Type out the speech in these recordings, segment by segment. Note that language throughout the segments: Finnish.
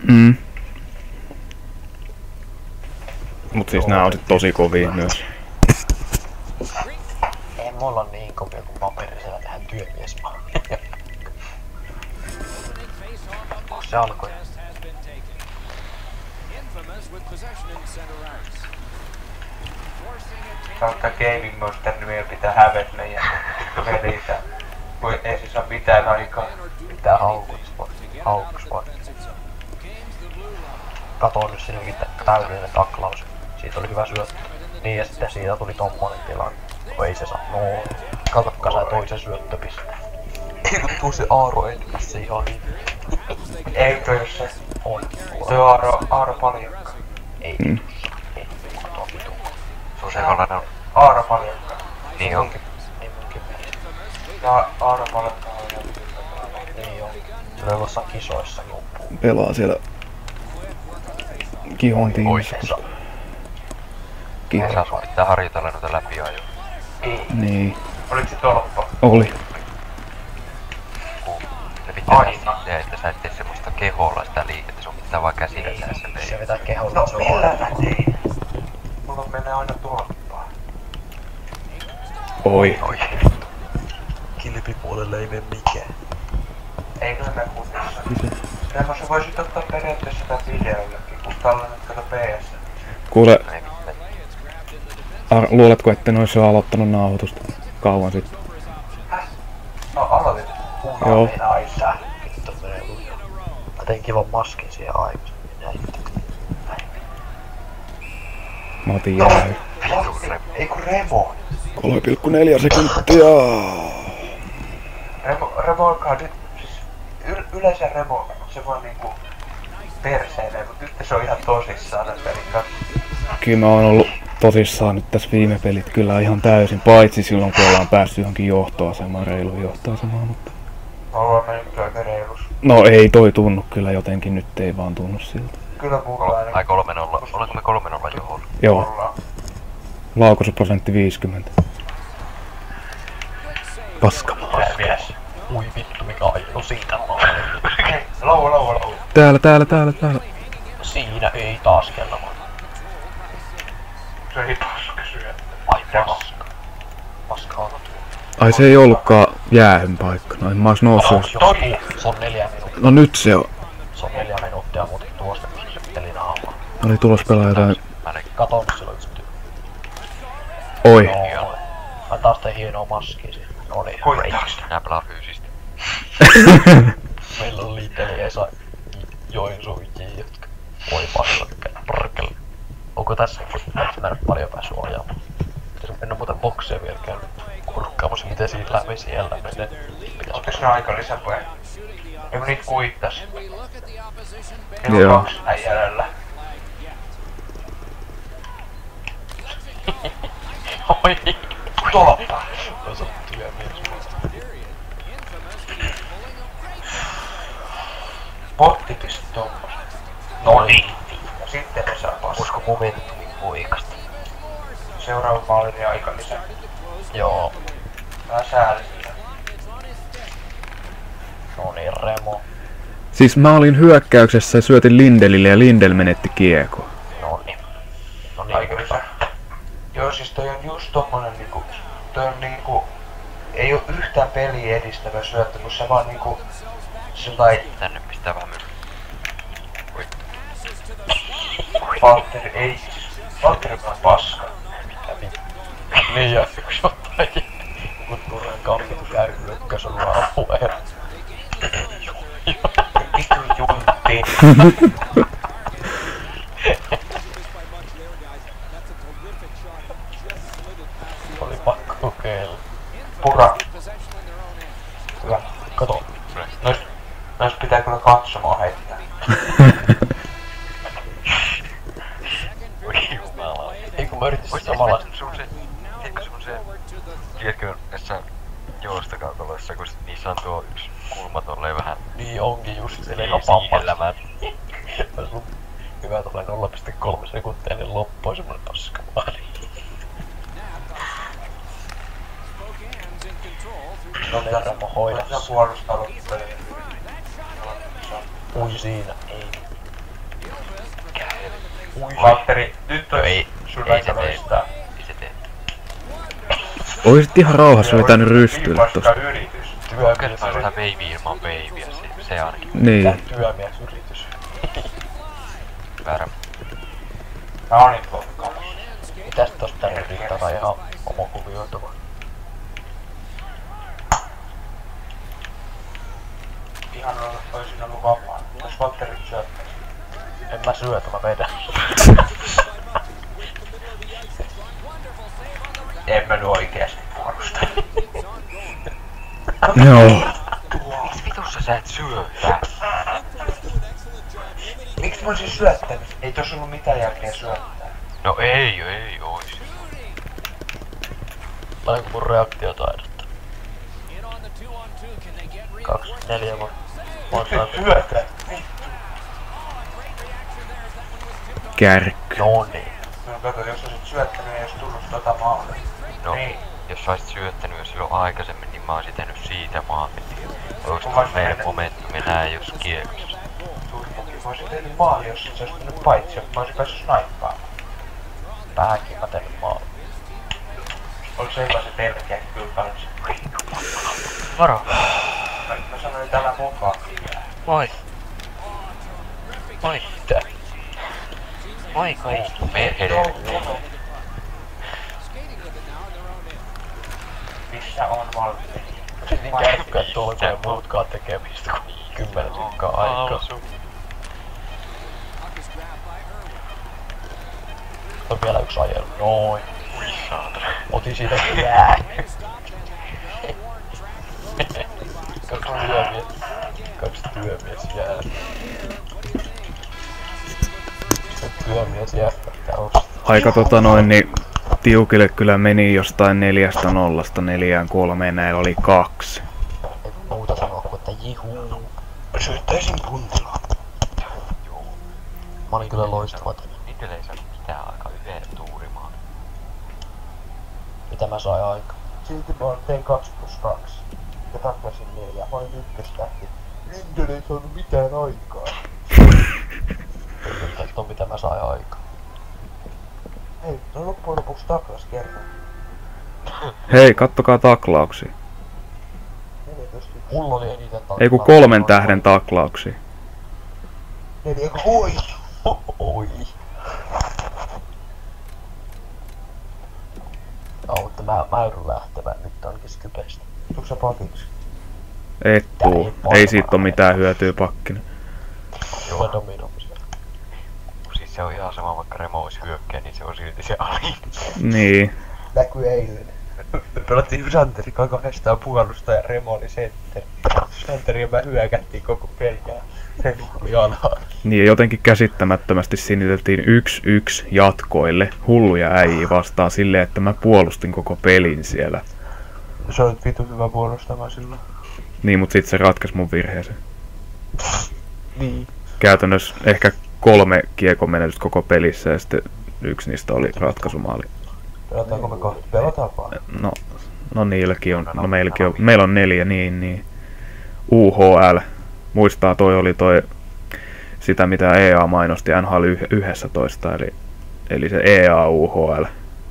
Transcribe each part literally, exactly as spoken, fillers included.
Mm. Mut siis nää on sit tosi kovia myös. Ei mulla on niin kovia kuin paperisella tehdään työmiesmaa. Oh, se alkoi. Kautta Gaming Monster nimellä pitää hävet meidän pelissä. Kun ei siis oo mitään aikaa. Pitää haukuspot. Haukuspot. Katoin nyt silläkin täydellinen taklaus. Siitä oli hyvä syöttö. Niin ja sitten siitä tuli tommonen tilanne. No ei se saa. No. Katokka sä toisen syöttöpisteen. Tuu se Aaro Elvissä ihan niin. Eikö jos se On. se on Aaro, Aaro Paljakka. Ei. Mm. Ei. Kato vitu. Se on sellainen. Aaro Paljakka. Niin onkin. Niin munkin mielestä. Ja Aaro Paljakka on ihan Niin on. Tulee jossain kisoissa loppuu. Pelaa siellä Kihon tiimissä. Oikeassa. Kiho. Esa sun pitää harjoitella noita läpiajoja. Ei. Niin. Oliko se tolppa? Oli. Kun ne pitää Aina. tehdä silleen, että sä et tee semmoista keholla sitä liikettä, sun pitää vaan käsillä tehdä se Se leikki. vetää keholla. No se on millä aina. mä tein? Mulla menee aina tolppaan. Oi. Oi. Kilpipuolelle ei mene mikään. Eikö se mene kunnossa? Remmo, sä voisit ottaa periaatteessa tän videollekin, kun tallennat kato P S. Kuule, Ei mitään. ar- luuletko, että ne ois jo aloittanut nauhoitusta kauan sitten? Häh? No aloitit. Joo. Kukaan ei aisa. Vittu menee luja. Mä tein kivan maskin siihen aikaisemmin. Näin. Mä otin jäähy. Ei kun Remo. kolme pilkku neljä sekuntia. Remo, Remo alkaa nyt, siis yl, yleensä Remo, se vaan niinku perseilee, mut nyt se on ihan tosissaan tämän pelin kanssa. Kyllä mä oon ollut tosissaan nyt tässä viime pelit kyllä ihan täysin, paitsi silloin kun ollaan päässyt johonkin johtoasemaan, reiluun johtoasemaan, mutta... Ollaan mennyt aika reilus. No ei toi tunnu kyllä jotenkin, nyt ei vaan tunnu siltä. Kyllä mulla Kol- ainakin Ai kolme nolla. Olenko me kolme nolla johon? Joo, ollaan. laukaisuprosentti viisikymmentä. Paskamaa. Tää mies. Ui vittu mikä ajelu siitä maali. Hei, louva, louva, louva. Täällä, täällä, täällä, täällä. Siinä ei taas kello. Se ei paska syötä. Ai paska. Paska on. Ai se ei ollutkaan jäähyn paikka, no en mä ois noussut. jos- Toi! Se on neljä minuuttia. No nyt se on. Se on neljä minuuttia, mutta tuosta kun se peli naama. Oli tulos pelaa jotain. Mä näin. Katon silloin yksi työ. Oi. Joo. Ai taas tein hienoa maskia siihen. Oli ihan Koittaa great. sitä. Nää pelaa fyysistä. Meillä on Lidl Esa Joensuun J, jotka voi paskakkäin parkelle. Onko tässäkin? Mä en ole paljon päässyt ajamaan. Pitäis mennä muuten bokseen vielä käydä kurkkaamassa miten siinä läpi siellä menee. Pitäis Otis ne aika lisäpoja. Eikö niitä kuittas? Joo. Joo. Kaksi näin jäljellä. Oi! Tolppa! Osa työmies. Potti pisti tommosen. No niin. Ja sitten ne saa paskaa. Olisiko momentumin poikasta? Seuraava maali niin aika lisä. Joo. Vähän säällistä. No niin, Remo. Siis mä olin hyökkäyksessä ja syötin Lindelille ja Lindel menetti kiekko. No niin. No niin, Aika lisä. Joo, siis toi on just tommonen niinku... Toi on niinku... Ei oo yhtään peliä edistävä syöttö, kun se vaan niinku... Sillai... Tänne pistää vähän myrkkyä. Oi. Valtteri ei siis... Valtteri on paska. Niin ja yksi ottaa kun Turren kampi käy hyökkäysolla apueen. Vittu juntti. Oli pakko kokeilla. Pura. Hyvä. Kato. Nois... Nois pitää kyllä katsomaan heittää. Oi jumala. Ei kun mä yritin Ois sitä samalla. sun se... Tiedätkö sun se... Tiedätkö näissä joustakaukaloissa, kun niissä on tuo yksi kulma tolleen vähän... Niin onkin just se Niin, ihan siihellä pappas. Hyvä tulee nolla pilkku kolme sekuntia, niin loppui semmonen paskamaali. No niin, Remo Voit hoida. sä puolustaa loppuun. Ui siinä, ei. Sun Ei aika se tee. loistaa. Ei se tee. Oisit ihan rauhassa vetänyt rystylle tosta. Paska yritys. Kyllä Työmies mä sitä baby ilman babyä, se, se ainakin Niin. Työmiesyritys. väärä. Mä oon nyt loppukamassa. Mitäs tosta tänne riittää ihan homokuvioitava? Ihan oisin ollut vapaan. Jos Valtterit syöttää. En mä syötä, mä vedän. En mä nyt oikeesti puolusta. Joo. Miksi vitussa sä et syöttää? Miksi mä oisin syöttänyt? Ei tossa ollut mitään järkeä syöttää. No ei, ei ois. Lainko mun reaktiotaidetta? Kaksi, neljä vaan. Miksi syötä? Kärkky. No niin. No kato, jos olisit syöttänyt, ei ois tullut tota maalle. No, Niin. jos sä olisit syöttänyt jo silloin aikaisemmin, niin mä oisin tehnyt siitä maalle. Oiks Kun toi mä meidän menen- momentum enää jos kiekossa? Turpokin. Mä oisin tehnyt maali, jos sit sä oisit mennyt paitsi, mä oisin päässyt snaippaamaan. Vähänkin mä tehnyt maalle. Oliko se hyvä se pelkkä kyllä paljon? Varo. Mä, mä sanoin, että älä mokaa. Moi. Moi. Mitä? Moi kaikki. Perhele. Missä on Valtteri? Niin kärkkää, että tuolla ei muutkaan tekemistä kuin kymmenen sekkaa aikaa. On vielä yksi ajelu. Noin. Ui saatana. Otin siitä jää. Kaksi työmies. Kaksi työmies jää. Työmies jää. Aika tota noin, niin tiukille kyllä meni jostain neljästä nollasta neljään kolmeen, näillä oli kaksi. Ei muuta sanoa kuin että jihuu. Syyttäisin puntilaa. Mä olin kyllä loistava tänään. Niitä ei saanut mitään aika yhden tuurimaan. Mitä mä sain aikaa? Silti mä tein kaksi plus kaksi. Ja taklasin neljä. Mä olin ykköstähti. Lindel ei saanut mitään aikaa. Kertoo mitä mä sain aikaa. Hei, no loppujen lopuksi taklas kerran. Hei, kattokaa taklauksia. neljätoista yksi. Mulla oli eniten taklaa. Ei kun kolmen tähden taklauksia. Neljä, oi! Oi. Joo, mutta mä, mä joudun lähtemään nyt onkin Skypestä. Tuutko sä pakiksi? Et tuu. Ei siitä oo mitään hyötyä pakkina. Joo, dominoimisia. Siis se on ihan sama, vaikka Remo olisi hyökkää, niin se on silti se ali. Niin. Näkyi eilen. Me pelattiin Santerin kanssa kahdestaan puolusta ja Remo oli sentteri. Santeri ja mä hyökättiin koko peliä. Remo oli alhaalla. Niin jotenkin käsittämättömästi siniteltiin yksi yksi jatkoille. Hulluja äijii vastaan silleen, että mä puolustin koko pelin siellä. Se olit vitu hyvä puolustamaan silloin. Niin, mut sit se ratkaisi mun virheeseen. Niin. Käytännössä ehkä kolme kiekon menetystä koko pelissä ja sitten yksi niistä oli ratkaisumaali. Pelataanko me kohta? Pelataan vaan. No, no niilläkin on, no meilläkin on, meillä on neljä, niin, niin. U H L. Muistaa toi oli toi, sitä mitä E A mainosti N H L yksitoista, eli, eli se E A U H L.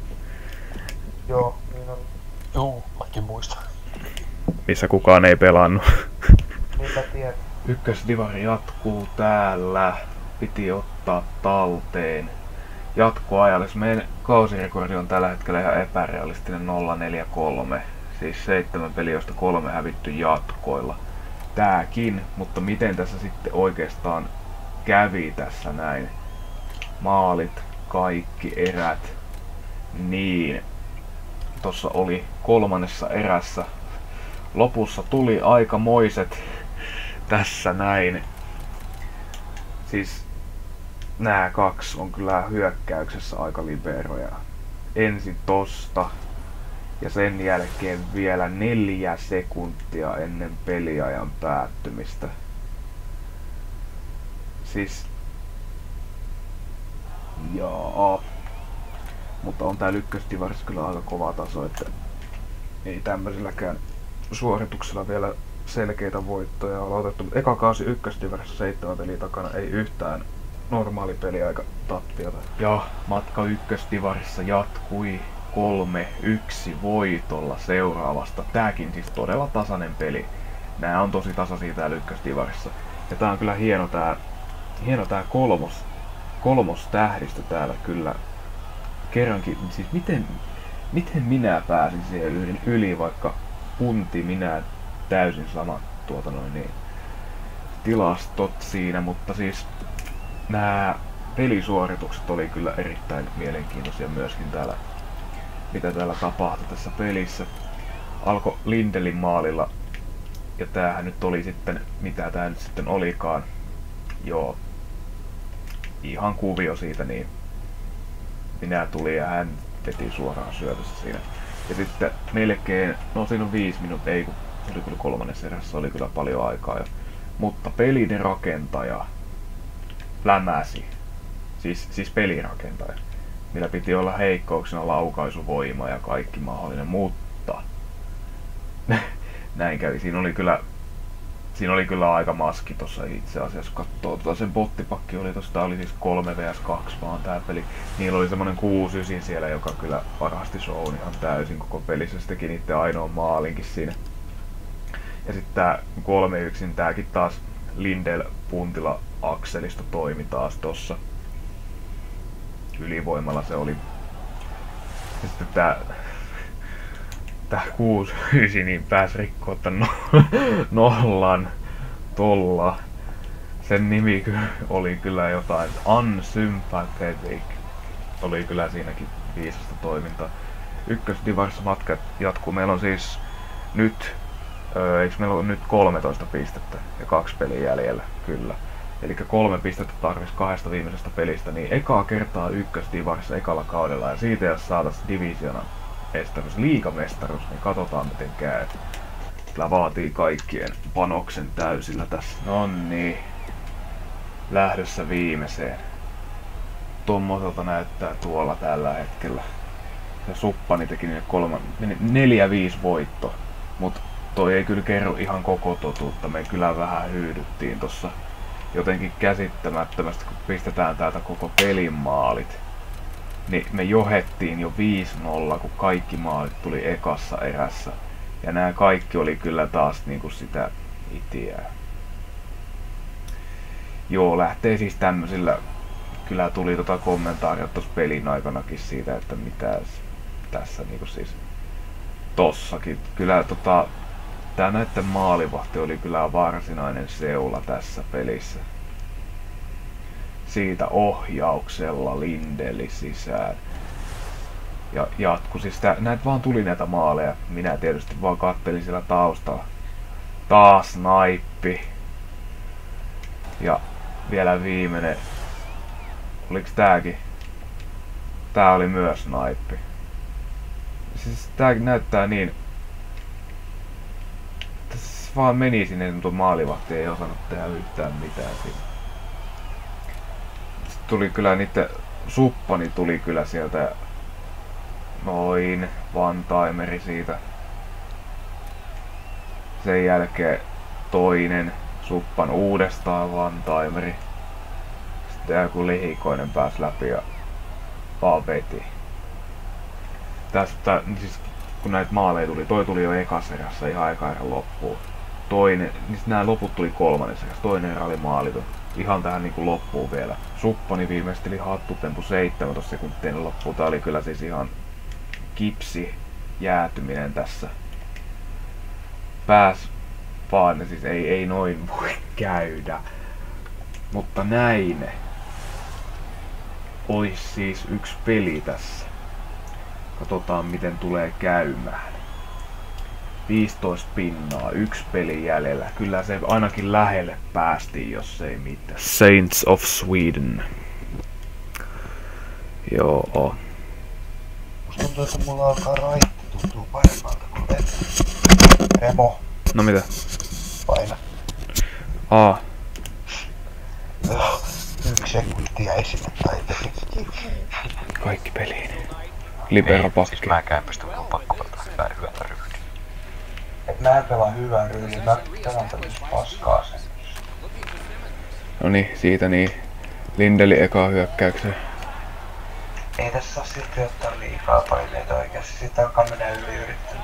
Joo, niin on. Juu, mäkin muistan. Missä kukaan ei pelannut. Niinpä tiedän. Ykkösdivari jatkuu täällä. Piti ottaa talteen. Jatkoajalle. Meidän kausirekordi on tällä hetkellä ihan epärealistinen nolla neljä kolme. Siis seitsemän peliä, josta kolme hävitty jatkoilla. Tääkin, mutta miten tässä sitten oikeastaan kävi tässä näin? Maalit, kaikki erät. Niin. Tossa oli kolmannessa erässä. Lopussa tuli aikamoiset tässä näin. Siis nää kaksi on kyllä hyökkäyksessä aika liberoja. Ensin tosta ja sen jälkeen vielä neljä sekuntia ennen peliajan päättymistä. Siis jaa. Mutta on täällä ykkösdivarissa kyllä aika kova taso, että ei tämmöiselläkään suorituksella vielä selkeitä voittoja olla otettu. Eka kausi ykkösdivarissa seitsemän peliä takana ei yhtään normaali peliaika tappiota. Ja matka ykkösdivarissa jatkui kolme yksi voitolla seuraavasta. Tääkin siis todella tasainen peli. Nää on tosi tasaisia täällä ykkösdivarissa. Ja tää on kyllä hieno tää, hieno tää kolmos, kolmos tähdistö täällä kyllä. Kerrankin, siis miten, miten minä pääsin siihen yli, vaikka punti minä täysin sama tuota noin niin tilastot siinä, mutta siis nämä pelisuoritukset oli kyllä erittäin mielenkiintoisia myöskin täällä, mitä täällä tapahtui tässä pelissä. Alkoi Lindelin maalilla, ja tämähän nyt oli sitten, mitä tää nyt sitten olikaan, joo, ihan kuvio siitä, niin minä tulin ja hän veti suoraan syötössä siinä. Ja sitten melkein, no siinä on viisi minuuttia, ei kun se oli kyllä kolmannessa erässä, oli kyllä paljon aikaa jo. Mutta pelin rakentaja lämäsi, siis, siis pelirakentaja, millä piti olla heikkouksena laukaisuvoima ja kaikki mahdollinen, mutta näin kävi. Siinä oli kyllä, siinä oli kyllä aika maski tossa itse asiassa, kun katsoo, tota sen bottipakki oli tosta, oli siis kolme vastaan kaksi vaan tää peli. Niillä oli semmonen kuusi yhdeksän siellä, joka kyllä varasti shown ihan täysin koko pelissä, se teki niitten ainoan maalinkin siinä. Ja sitten tää kolme yksi, tääkin taas Lindell puntilla akselista toimi taas tossa. Ylivoimalla se oli. Ja sitten tää, tää kuusi yhdeksän niin pääsi rikkoa tän no, nollan tolla. Sen nimi oli kyllä jotain unsympathetic. Oli kyllä siinäkin viisasta toimintaa. Ykkösdivarissa matka jatkuu. Meillä on siis nyt Öö, eikö meillä ole nyt kolmetoista pistettä ja kaksi peliä jäljellä? Kyllä. Eli kolme pistettä tarvitsisi kahdesta viimeisestä pelistä, niin ekaa kertaa ykkösdivarissa ekalla kaudella. Ja siitä jos saataisiin divisionan mestaruus, liigamestaruus, niin katsotaan miten käy. Tää vaatii kaikkien panoksen täysillä tässä. Nonni. Lähdössä viimeiseen. Tommoselta näyttää tuolla tällä hetkellä. Se Suppani teki niille kolman, neljä viisi voitto. Mut toi ei kyllä kerro ihan koko totuutta. Me kyllä vähän hyydyttiin tossa jotenkin käsittämättömästi, kun pistetään täältä koko pelin maalit. Niin me johettiin jo viisi nolla, kun kaikki maalit tuli ekassa erässä. Ja nämä kaikki oli kyllä taas niinku sitä itiä. Joo, lähtee siis tämmöisillä. Kyllä tuli tota kommentaaria tossa pelin aikanakin siitä, että mitä tässä niinku siis tossakin. Kyllä tota tää näitten maalivahti oli kyllä varsinainen seula tässä pelissä. Siitä ohjauksella Lindeli sisään. Ja jatku, siis tää, näitä vaan tuli näitä maaleja. Minä tietysti vaan kattelin siellä taustalla. Taas naippi. Ja vielä viimeinen. Oliks tääkin? Tää oli myös naippi. Siis tää näyttää niin. Tässä vaan meni sinne, mutta maalivahti ei osannut tehdä yhtään mitään siinä. Sitten tuli kyllä niitten Suppani tuli kyllä sieltä. Noin, one-timeri siitä. Sen jälkeen toinen Suppan uudestaan one-timeri. Sitten joku Lihikoinen pääsi läpi ja vaan veti. Tästä, siis kun näitä maaleja tuli, toi tuli jo ekas erässä ihan eka erän loppuun. Toinen, niin nämä loput tuli kolmannessa erässä, toinen erä oli maaliton. Ihan tähän niinku loppuun vielä. Suppani viimeisteli hattutempu seitsemäntoista sekuntia loppuun. Tää oli kyllä siis ihan kipsi jäätyminen tässä. Pääs vaan, siis ei, ei noin voi käydä. Mutta näin ois siis yksi peli tässä. Katsotaan miten tulee käymään. viisitoista pinnaa, yksi peli jäljellä. Kyllä se ainakin lähelle päästiin, jos ei mitään. Saints of Sweden. Joo. Musta tuntuu, että mulla alkaa raitti tuntuu paremmalta kuin vettä. Remo. No mitä? Paina. Aa. Oh, yksi sekuntia ei sinne taiteli. Kaikki peliin. Libero pakki. Siis mäkään pysty mun pakko pelata hyvää hyvää ryhdiä. Et mä en pelaa hyvää ryhdiä, mä pelaan tämmöistä paskaa sen. Noniin, siitä niin. Lindeli eka hyökkäykseen. Ei tässä saa silti ottaa liikaa paineita oikeesti, sit alkaa mennä yli yrittänyt.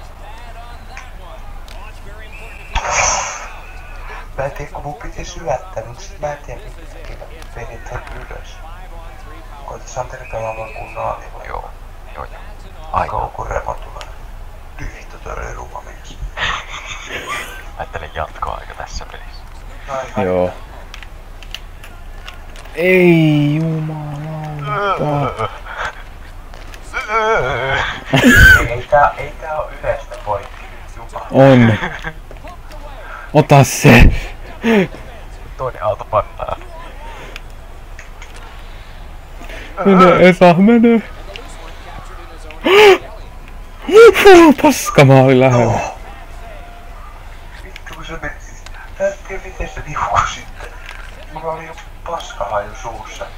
Mä en tiedä, kun mun piti syöttää, mutta sit mä en tiedä, minkä takia mä menin tän ylös. Koita Santeri pelaamaan kun naali vai? Joo, joo joo. Aika on kun Remo tulee. Tyhjitä törre ruma mies. Ajattelin jatkoaika tässä pelissä. Aivan. Joo. Ei jumalauta. Ei tää, ei tää oo yhdestä poikki. Jumala. On. Ota se. Toinen auto pannaan. Mene Esa, mene. Paskamaali lähellä. Vittu kun sä menit siis. Tää en tiedä miten se liukui sitten. Mulla oli jo paskahaju suussa.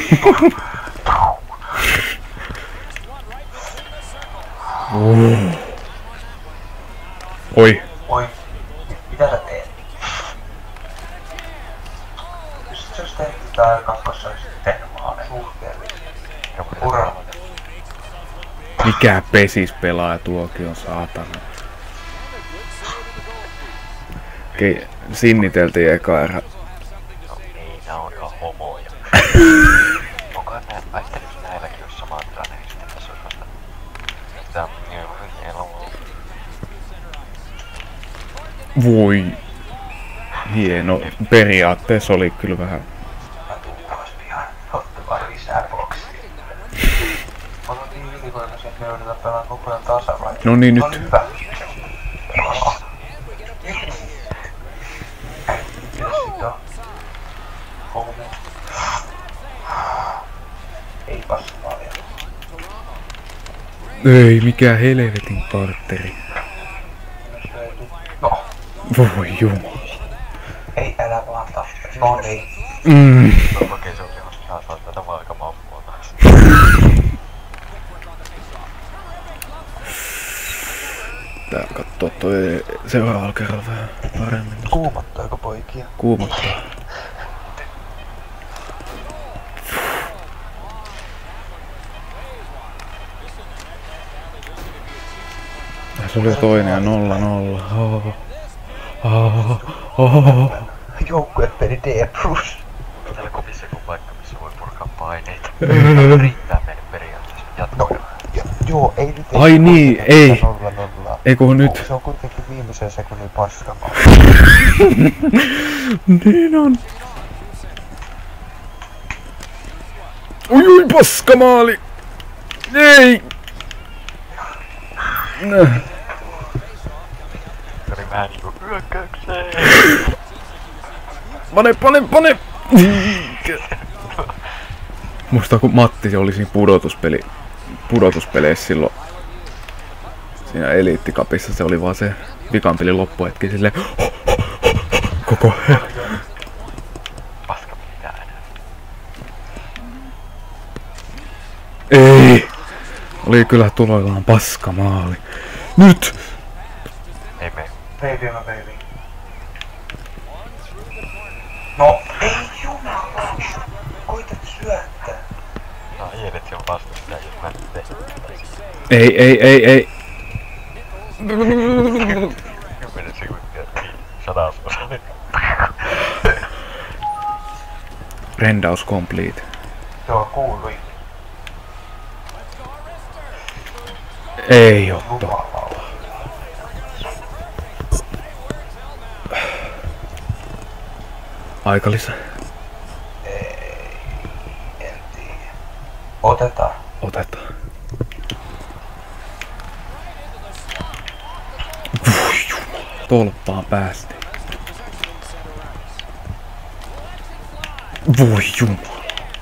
Oi. Oi, mitä sä teet? Jos se olisi tehty tää kakkossa olisi tehnyt maale suhteellisesti. Ura. Mikä pesis pelaaja tuokin on, saatana. Okei, sinniteltiin eka erä. No ei, nää on ihan homoja. Onkohan nää väittelyssä näilläkin jos samaa tilanne, niin sitten tässä olisi vasta... Sitä... Voi. Hieno. Periaatteessa oli kyllä vähän. Mä tuun pois pian. Ottamaan lisää boksia. Mä oon niin ylivoimaisia, että me joudutaan pelaamaan koko ajan tasavlailla. No niin nyt. On hyvä. Mitäs sit on? Kolme. Ei passimaalia. Ei, mikä helvetin parteri. No, Voi jumala. ei älä vaan tappaa. No niin. Mm. Okei, se on ihan saa saa tätä vaikka mappua taas. Tää kattoo toi seuraavalla kerralla vähän paremmin. Kuumottaako poikia? Kuumottaa. Se oli toinen ja nolla nolla. Oh. Oh. Oh. Joukkuepeli D plus. Täällä kopissa joku paikka, missä voi purkaa paineita. Riittää meille periaatteessa jatkoa. Jo, joo, ei nyt. Ai niin, ei. Nolla, nolla. Ei kun nyt. Se on kuitenkin viimeisen sekunnin paskamaa. Niin on. Oi oi paskamaali. Ei. Nö. Se oli vähän niinku hyökkäykseen. Pane, pane, pane! Muistaa kun Matti oli siinä pudotuspeli, pudotuspeleissä silloin. Siinä Eliittikapissa se oli vaan se vikan pelin loppuhetki silleen koko ajan. Paska mitään enää. Ei! Oli kyllä tuloillaan paskamaali. Nyt! Ei mene. Baby mä baby. No ei jumala! Koitat syöttää. No Jeedet on vasta sitä, jos mä nyt teen. Ei, ei, ei, ei. Kymmenen sekuntia. Sadasosa. Rendaus complete. Joo, kuului. Ei oo totta. Jumala. Aikalisä. Ei. En tiedä. Otetaan. Otetaan. Voi jumala. Tolppaan päästi. Voi jumala.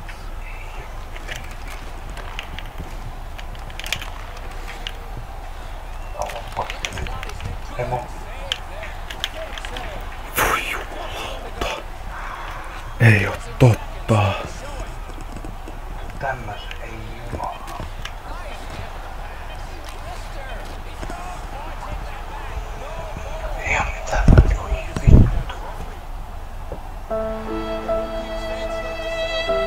Emo. Voi jumalauta. Ei oo totta. Tämmös ei jumala. Ei oo mitään. Oi vittu.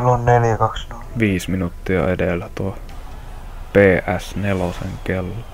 Silloin neljä kaksi nolla. Viisi minuuttia edellä tuo P S neljä kello.